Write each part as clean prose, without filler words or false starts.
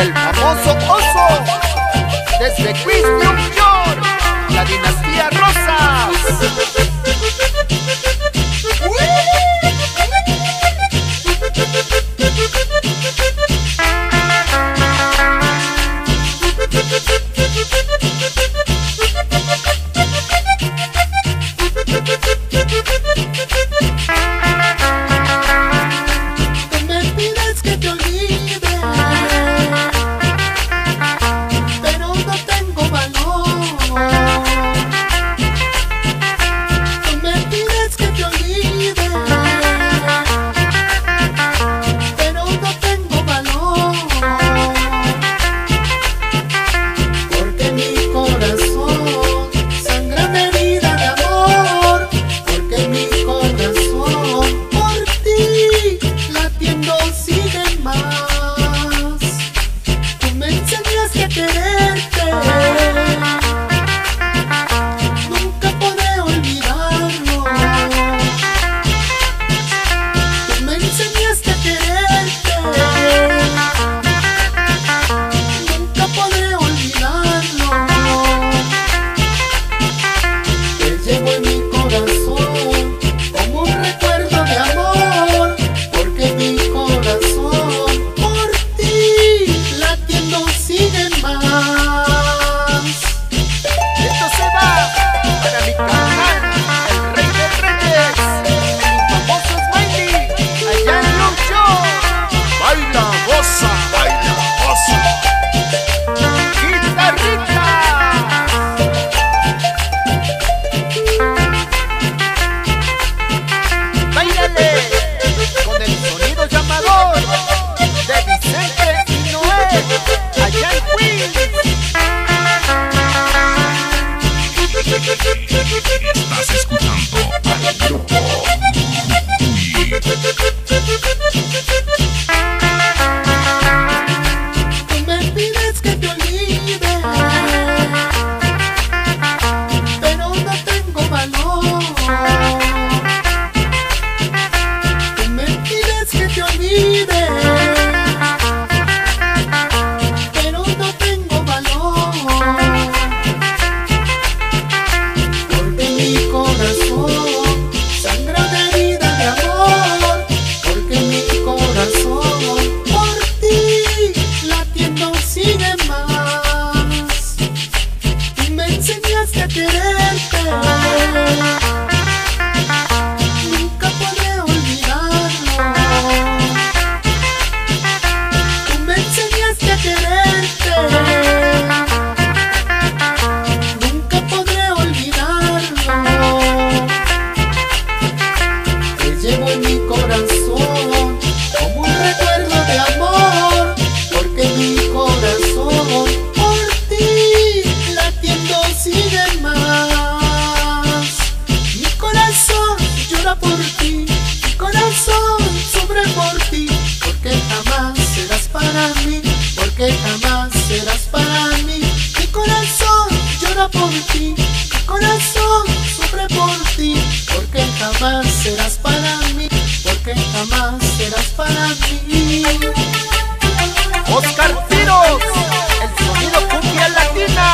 del famoso oso, desde Queens, New York, la dinastía Rosas. Estás escuchando al grupo Tú me pides que te olvide, pero no tengo valor. Tú me pides que te olvide, pero no tengo valor. Porque mi corazón sangra de herida de amor. Porque mi corazón por ti latiendo sigue más. Tú me enseñaste a quererte, nunca podré olvidarlo. Tú me enseñaste a quererte, nunca podré olvidarlo. Te llevo en mi corazón como un recuerdo de amor. Porque mi corazón por ti latiendo sigue más. Mi corazón llora por ti, mi corazón sufre por ti. Porque jamás serás para mí, porque jamás serás para mí. Mi corazón llora por ti, mi corazón sufre por ti. Porque jamás serás para mí, porque jamás serás para mí. Oscar Tiros, el sonido cumbia latina.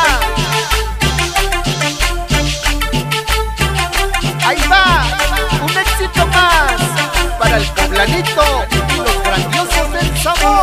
Ahí va, un éxito más para el poblanito y los grandiosos del sabor.